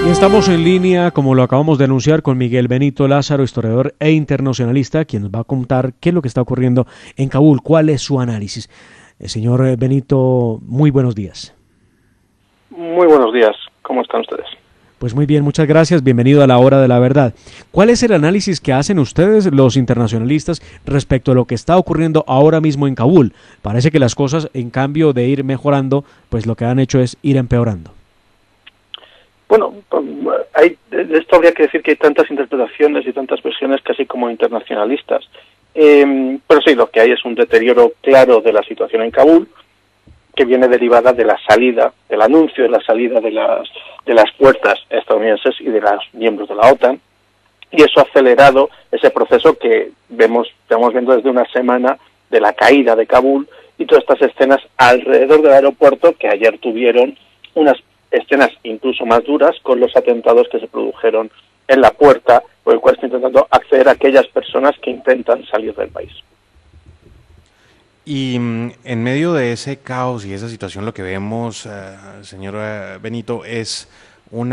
Y estamos en línea, como lo acabamos de anunciar, con Miguel Benito Lázaro, historiador e internacionalista, quien nos va a contar qué es lo que está ocurriendo en Kabul, cuál es su análisis. Señor Benito, muy buenos días. Muy buenos días, ¿cómo están ustedes? Pues muy bien, muchas gracias, bienvenido a la hora de la verdad. ¿Cuál es el análisis que hacen ustedes, los internacionalistas, respecto a lo que está ocurriendo ahora mismo en Kabul? Parece que las cosas, en cambio de ir mejorando, pues lo que han hecho es ir empeorando. Bueno, de esto habría que decir que hay tantas interpretaciones y tantas versiones casi como internacionalistas. Pero sí, lo que hay es un deterioro claro de la situación en Kabul, que viene derivada de la salida, del anuncio de la salida de las fuerzas estadounidenses y de los miembros de la OTAN, y eso ha acelerado ese proceso que estamos viendo desde una semana de la caída de Kabul y todas estas escenas alrededor del aeropuerto que ayer tuvieron unas escenas incluso más duras con los atentados que se produjeron en la puerta, por el cual está intentando acceder a aquellas personas que intentan salir del país. Y en medio de ese caos y esa situación lo que vemos, señor Benito, es un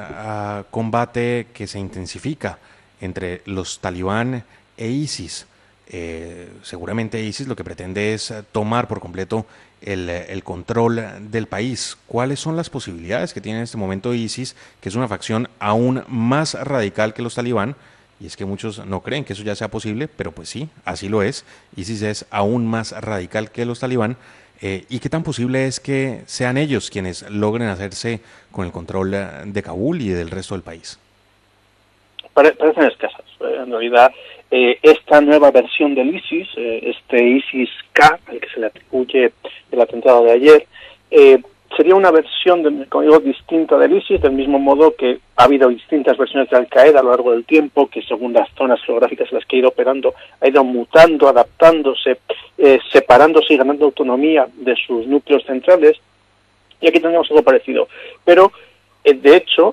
combate que se intensifica entre los talibán e ISIS. Seguramente ISIS lo que pretende es tomar por completo el control del país. ¿Cuáles son las posibilidades que tiene en este momento ISIS, que es una facción aún más radical que los talibán? Y es que muchos no creen que eso ya sea posible, pero pues sí, así lo es. ISIS es aún más radical que los talibán. ¿Y qué tan posible es que sean ellos quienes logren hacerse con el control de Kabul y del resto del país? Parecen escasas. En realidad, esta nueva versión del ISIS, este ISIS-K, al que se le atribuye el atentado de ayer, sería una versión, como digo, distinta del ISIS, del mismo modo que ha habido distintas versiones de Al-Qaeda a lo largo del tiempo, que según las zonas geográficas en las que ha ido operando, ha ido mutando, adaptándose, separándose y ganando autonomía de sus núcleos centrales, y aquí tenemos algo parecido. Pero, de hecho,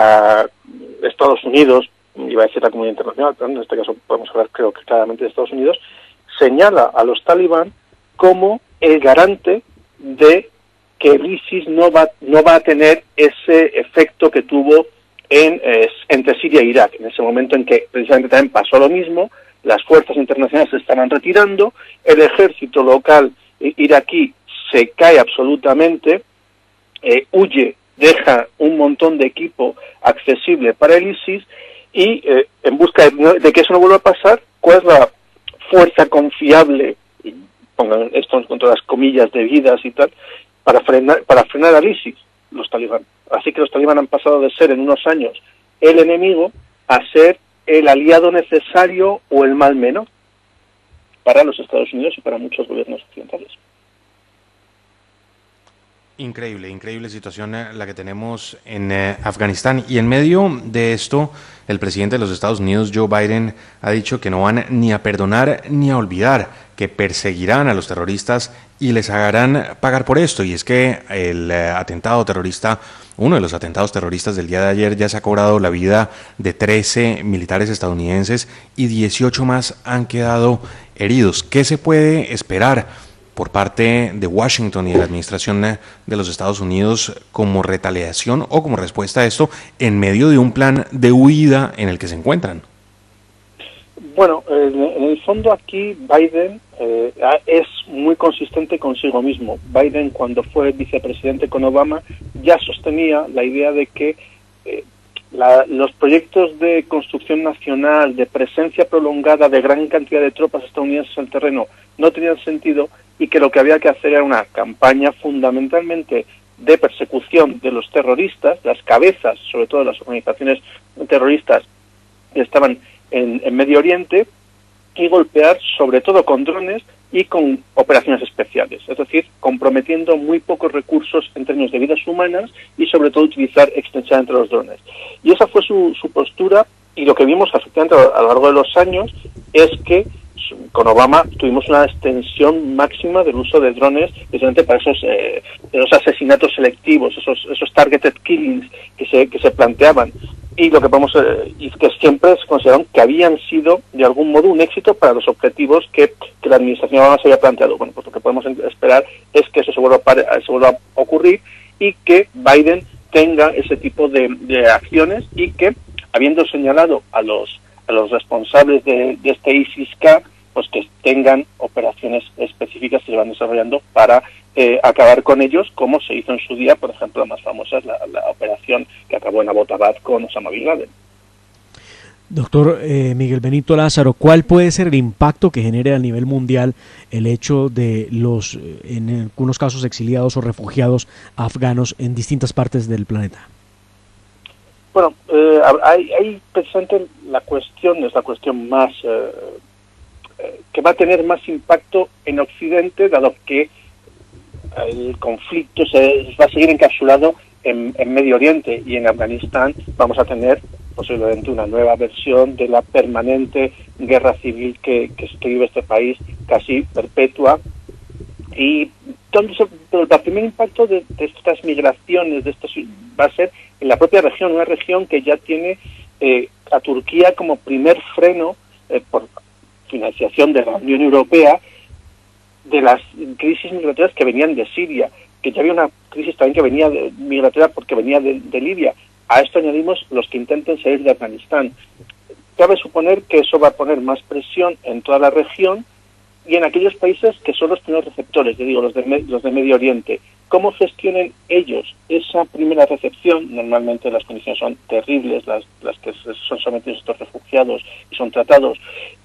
Estados Unidos, iba a decir la comunidad internacional, pero en este caso podemos hablar creo que claramente de Estados Unidos, señala a los talibán como el garante de que el ISIS no va a tener ese efecto que tuvo entre Siria e Irak, en ese momento en que precisamente también pasó lo mismo, las fuerzas internacionales se estaban retirando, el ejército local iraquí se cae absolutamente, huye, deja un montón de equipo accesible para el ISIS, y en busca de que eso no vuelva a pasar, ¿cuál es la fuerza confiable, y pongan esto con todas las comillas debidas y tal, para frenar al ISIS? Los talibán. Así que los talibán han pasado de ser en unos años el enemigo a ser el aliado necesario o el mal menor para los Estados Unidos y para muchos gobiernos occidentales. Increíble situación la que tenemos en Afganistán. Y en medio de esto, el presidente de los Estados Unidos, Joe Biden, ha dicho que no van ni a perdonar ni a olvidar, que perseguirán a los terroristas y les harán pagar por esto. Y es que el atentado terrorista, uno de los atentados terroristas del día de ayer, ya se ha cobrado la vida de 13 militares estadounidenses y 18 más han quedado heridos. ¿Qué se puede esperar por parte de Washington y de la administración de los Estados Unidos como retaliación o como respuesta a esto en medio de un plan de huida en el que se encuentran? Bueno, en el fondo aquí Biden es muy consistente consigo mismo. Biden, cuando fue vicepresidente con Obama, ya sostenía la idea de que los proyectos de construcción nacional, de presencia prolongada de gran cantidad de tropas estadounidenses en el terreno no tenían sentido, y que lo que había que hacer era una campaña fundamentalmente de persecución de los terroristas, las cabezas, sobre todo de las organizaciones terroristas que estaban en Medio Oriente, y golpear sobre todo con drones y con operaciones especiales, es decir, comprometiendo muy pocos recursos en términos de vidas humanas y sobre todo utilizar extensivamente los drones. Y esa fue su postura, y lo que vimos efectivamente a lo largo de los años es que con Obama tuvimos una extensión máxima del uso de drones precisamente para esos asesinatos selectivos, esos targeted killings que se planteaban, y lo que podemos y que siempre se consideraron que habían sido de algún modo un éxito para los objetivos que la administración Obama se había planteado. Bueno, pues lo que podemos esperar es que eso se vuelva a ocurrir y que Biden tenga ese tipo de acciones y que, habiendo señalado a los responsables de este ISIS-K, pues que tengan operaciones específicas que se van desarrollando para acabar con ellos, como se hizo en su día, por ejemplo, la más famosa es la operación que acabó en Abbottabad con Osama Bin Laden. Doctor Miguel Benito Lázaro, ¿cuál puede ser el impacto que genere a nivel mundial el hecho de los, en algunos casos, exiliados o refugiados afganos en distintas partes del planeta? Bueno, hay presente la cuestión, es la cuestión más que va a tener más impacto en Occidente, dado que el conflicto se va a seguir encapsulado en Medio Oriente, y en Afganistán vamos a tener posiblemente una nueva versión de la permanente guerra civil que vive este país, casi perpetua. Y entonces, pero el primer impacto de estas migraciones, va a ser en la propia región, una región que ya tiene a Turquía como primer freno por financiación de la Unión Europea de las crisis migratorias que venían de Siria, que ya había una crisis también que venía migratoria porque venía de Libia. A esto añadimos los que intenten salir de Afganistán. Cabe suponer que eso va a poner más presión en toda la región y en aquellos países que son los primeros receptores, los de Medio Oriente. ¿Cómo gestionen ellos esa primera recepción? Normalmente las condiciones son terribles, las que son sometidos estos refugiados y son tratados.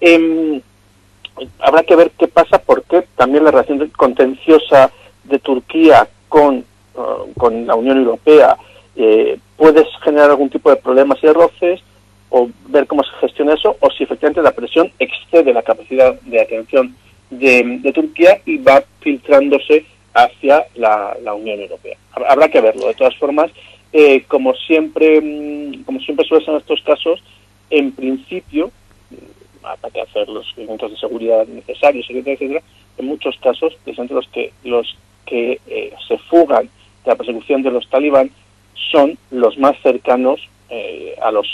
Habrá que ver qué pasa, porque también la relación contenciosa de Turquía con la Unión Europea puede generar algún tipo de problemas y de roces, o ver cómo se gestiona eso, o si efectivamente la presión excede la capacidad de atención de Turquía y va filtrándose hacia la Unión Europea. Habrá que verlo. De todas formas, como siempre suele ser en estos casos, en principio, habrá que hacer los elementos de seguridad necesarios, etcétera, etcétera. En muchos casos, precisamente los que se fugan de la persecución de los talibán son los más cercanos a los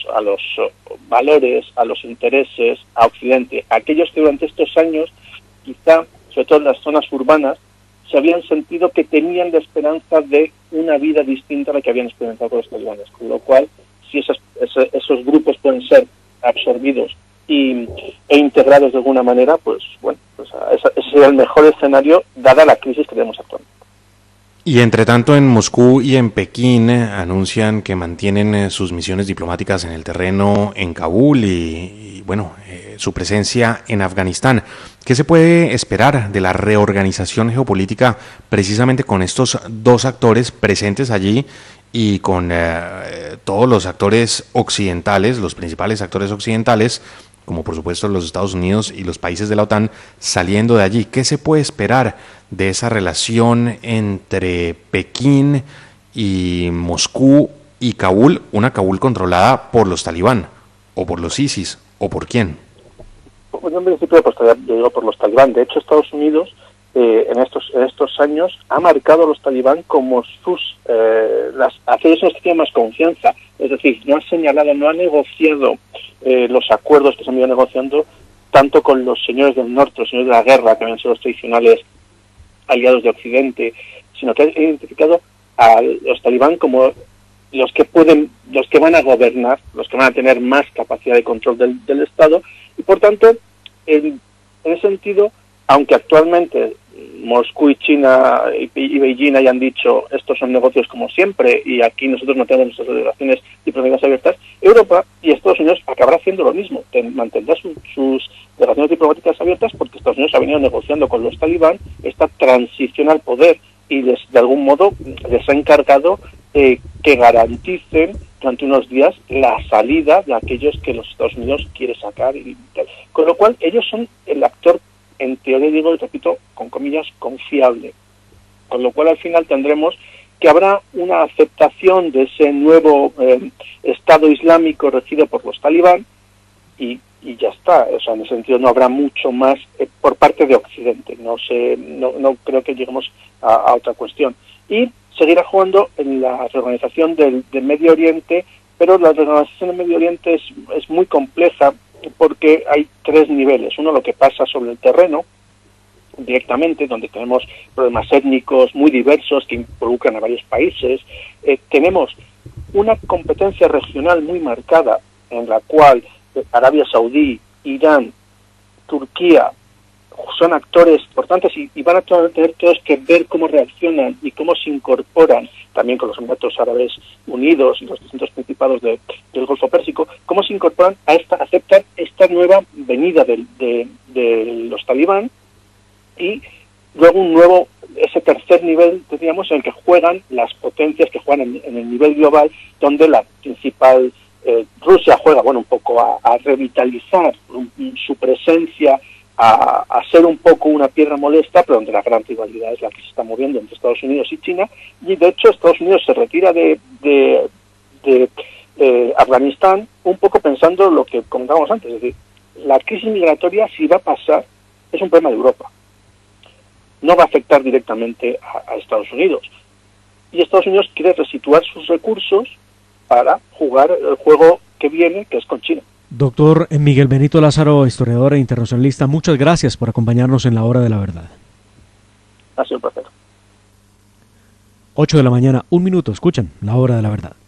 valores, a los intereses, a Occidente. Aquellos que durante estos años, quizá, sobre todo en las zonas urbanas, se habían sentido que tenían la esperanza de una vida distinta a la que habían experimentado con los talibanes. Con lo cual, si esos grupos pueden ser absorbidos e integrados de alguna manera, pues bueno, ese sería el mejor escenario dada la crisis que tenemos actualmente. Y entre tanto, en Moscú y en Pekín anuncian que mantienen sus misiones diplomáticas en el terreno en Kabul y su presencia en Afganistán. ¿Qué se puede esperar de la reorganización geopolítica precisamente con estos dos actores presentes allí y con todos los actores occidentales, los principales actores occidentales, como por supuesto los Estados Unidos y los países de la OTAN, saliendo de allí? ¿Qué se puede esperar de esa relación entre Pekín y Moscú y Kabul, una Kabul controlada por los talibán, o por los ISIS, o por quién? Pues en principio, pues yo digo por los talibán. De hecho, Estados Unidos en estos años ha marcado a los talibán como aquellos en los que tienen más confianza. Es decir, no ha señalado, no ha negociado los acuerdos que se han ido negociando tanto con los señores del norte, los señores de la guerra, que habían sido los tradicionales aliados de Occidente, sino que ha identificado a los talibán como los que van a gobernar, los que van a tener más capacidad de control del Estado, y por tanto, en ese sentido, aunque actualmente Moscú y China y Beijing hayan dicho estos son negocios como siempre y aquí nosotros no tenemos nuestras relaciones diplomáticas abiertas, Europa y Estados Unidos acabará haciendo lo mismo, mantendrá sus relaciones diplomáticas abiertas, porque Estados Unidos ha venido negociando con los talibán esta transición al poder y de algún modo les ha encargado que garanticen durante unos días la salida de aquellos que los Estados Unidos quiere sacar y tal. Con lo cual ellos son el actor, en teoría, digo y repito, con comillas, confiable. Con lo cual al final tendremos que habrá una aceptación de ese nuevo Estado Islámico regido por los talibán y ya está. O sea, en ese sentido no habrá mucho más por parte de Occidente. No creo que lleguemos a otra cuestión. Y seguirá jugando en la reorganización del Medio Oriente, pero la reorganización del Medio Oriente es muy compleja porque hay tres niveles. Uno, lo que pasa sobre el terreno, directamente, donde tenemos problemas étnicos muy diversos que involucran a varios países. Tenemos una competencia regional muy marcada en la cual Arabia Saudí, Irán, Turquía son actores importantes y van a tener todos que ver cómo reaccionan y cómo se incorporan, también con los Emiratos Árabes Unidos y los distintos principados del Golfo Pérsico, cómo se incorporan a aceptan esta nueva venida de los talibán, y luego ese tercer nivel, diríamos, en el que juegan las potencias que juegan en el nivel global, donde la principal Rusia juega, un poco a revitalizar su presencia, a ser un poco una piedra molesta, pero donde la gran rivalidad es la que se está moviendo entre Estados Unidos y China, y de hecho Estados Unidos se retira de Afganistán un poco pensando lo que comentábamos antes, es decir, la crisis migratoria, si va a pasar, es un problema de Europa, no va a afectar directamente a Estados Unidos, y Estados Unidos quiere resituar sus recursos para jugar el juego que viene, que es con China. Doctor Miguel Benito Lázaro, historiador e internacionalista, muchas gracias por acompañarnos en la Hora de la Verdad. Ha sido un placer. 8 de la mañana, 1 minuto, escuchan la Hora de la Verdad.